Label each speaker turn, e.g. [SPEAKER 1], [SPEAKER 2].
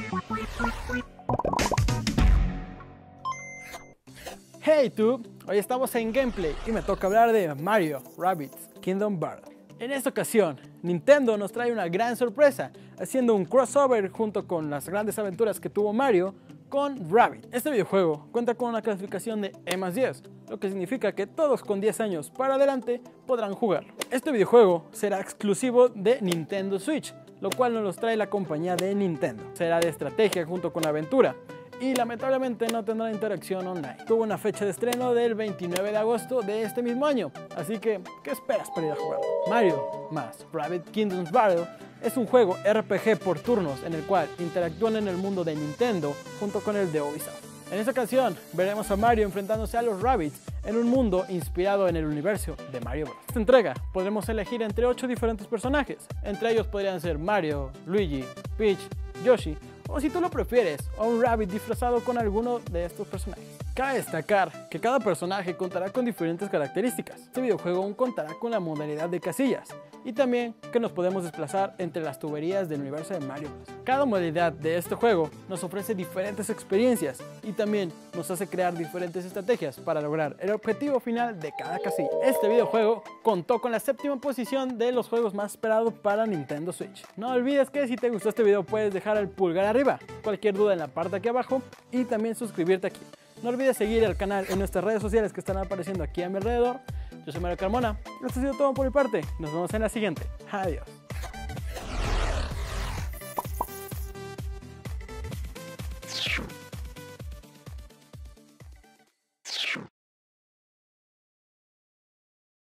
[SPEAKER 1] Hey tú, hoy estamos en Gameplay y me toca hablar de Mario Rabbids Kingdom Battle. En esta ocasión, Nintendo nos trae una gran sorpresa, haciendo un crossover junto con las grandes aventuras que tuvo Mario con Rabbids. Este videojuego cuenta con una clasificación de E+10, lo que significa que todos con 10 años para adelante podrán jugarlo. Este videojuego será exclusivo de Nintendo Switch, lo cual nos los trae la compañía de Nintendo. Será de estrategia junto con aventura y lamentablemente no tendrá interacción online. Tuvo una fecha de estreno del 29 de agosto de este mismo año, así que ¿qué esperas para ir a jugar? Mario más Rabbids Kingdom Battle es un juego RPG por turnos en el cual interactúan en el mundo de Nintendo junto con el de Ubisoft. En esta ocasión veremos a Mario enfrentándose a los Rabbids en un mundo inspirado en el universo de Mario Bros. En esta entrega podremos elegir entre 8 diferentes personajes, entre ellos podrían ser Mario, Luigi, Peach, Yoshi, o si tú lo prefieres, a un Rabbid disfrazado con alguno de estos personajes. Cabe destacar que cada personaje contará con diferentes características. Este videojuego aún contará con la modalidad de casillas y también que nos podemos desplazar entre las tuberías del universo de Mario Bros. Cada modalidad de este juego nos ofrece diferentes experiencias y también nos hace crear diferentes estrategias para lograr el objetivo final de cada casilla. Este videojuego contó con la 7ª posición de los juegos más esperados para Nintendo Switch. No olvides que si te gustó este video puedes dejar el pulgar arriba, cualquier duda en la parte de aquí abajo y también suscribirte aquí. No olvides seguir el canal en nuestras redes sociales que están apareciendo aquí a mi alrededor. Yo soy Mario Carmona. Esto ha sido todo por mi parte. Nos vemos en la siguiente. Adiós.